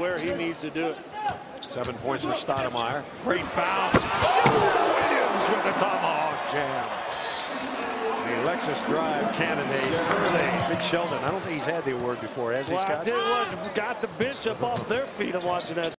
where he needs to do it. 7 points for Stoudemire. Great bounce. Williams with the Tomahawk jam. The Alexis Drive candidate early. Big Shelden. I don't think he's had the award before, has he, Scott? I tell you what, got the bench up off their feet. I'm watching that.